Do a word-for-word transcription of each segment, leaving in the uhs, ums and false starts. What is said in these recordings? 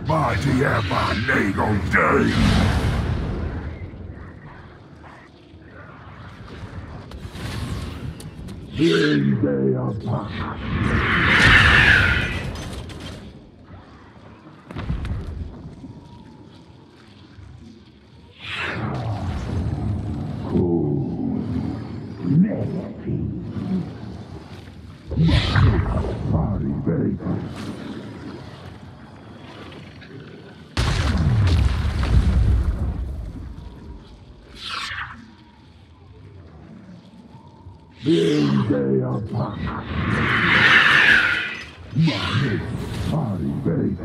Mighty ever legal day. In day of cool. Nasty. Party baby. In day of Money, party baby.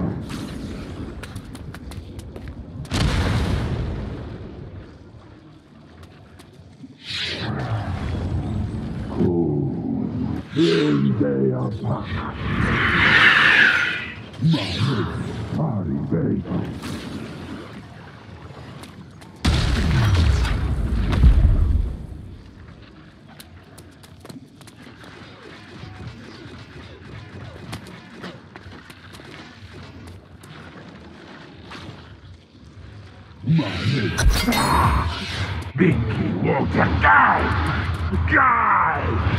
Cool. In day of Money, party baby. Binky won't die! Die!